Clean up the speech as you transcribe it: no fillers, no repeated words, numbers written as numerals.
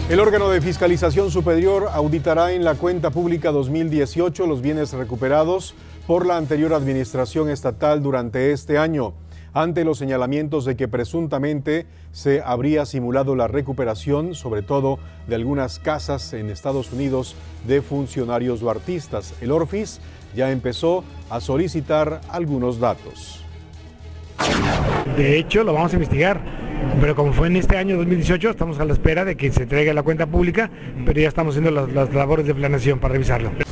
El órgano de fiscalización superior auditará en la cuenta pública 2018 los bienes recuperados por la anterior administración estatal durante este año, ante los señalamientos de que presuntamente se habría simulado la recuperación, sobre todo de algunas casas en Estados Unidos de funcionarios o artistas. El ORFIS ya empezó a solicitar algunos datos. De hecho, lo vamos a investigar, pero como fue en este año 2018, estamos a la espera de que se entregue la cuenta pública, pero ya estamos haciendo las labores de planeación para revisarlo.